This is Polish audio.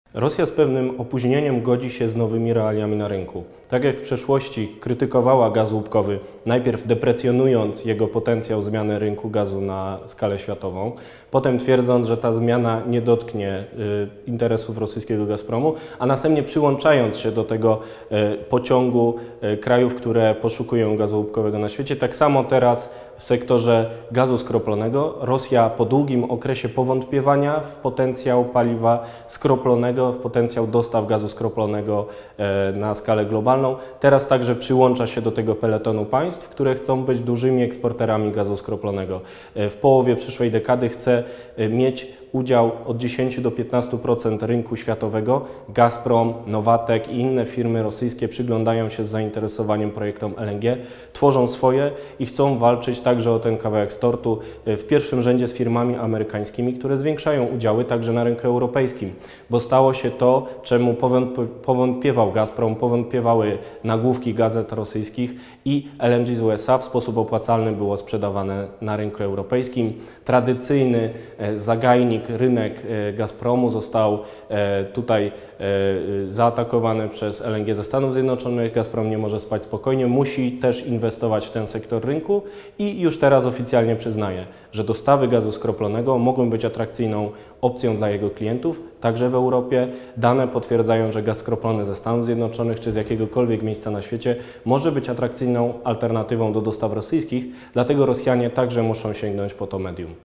Rosja z pewnym opóźnieniem godzi się z nowymi realiami na rynku. Tak jak w przeszłości krytykowała gaz łupkowy, najpierw deprecjonując jego potencjał zmiany rynku gazu na skalę światową, potem twierdząc, że ta zmiana nie dotknie interesów rosyjskiego Gazpromu, a następnie przyłączając się do tego pociągu krajów, które poszukują gazu łupkowego na świecie. Tak samo teraz w sektorze gazu skroplonego Rosja po długim okresie powątpiewania w potencjał paliwa skroplonego, w potencjał dostaw gazu skroplonego na skalę globalną, teraz także przyłącza się do tego peletonu państw, które chcą być dużymi eksporterami gazu skroplonego. W połowie przyszłej dekady chce mieć udział od 10 do 15% rynku światowego. Gazprom, Nowatek i inne firmy rosyjskie przyglądają się z zainteresowaniem projektom LNG, tworzą swoje i chcą walczyć także o ten kawałek z tortu, w pierwszym rzędzie z firmami amerykańskimi, które zwiększają udziały także na rynku europejskim, bo stało się to, czemu powątpiewał Gazprom, powątpiewały nagłówki gazet rosyjskich i LNG z USA w sposób opłacalny było sprzedawane na rynku europejskim. Tradycyjny zagajnik, rynek Gazpromu został tutaj zaatakowany przez LNG ze Stanów Zjednoczonych. Gazprom nie może spać spokojnie, musi też inwestować w ten sektor rynku i już teraz oficjalnie przyznaje, że dostawy gazu skroplonego mogą być atrakcyjną opcją dla jego klientów, także w Europie. Dane potwierdzają, że gaz skroplony ze Stanów Zjednoczonych czy z jakiegokolwiek miejsca na świecie może być atrakcyjną alternatywą do dostaw rosyjskich, dlatego Rosjanie także muszą sięgnąć po to medium.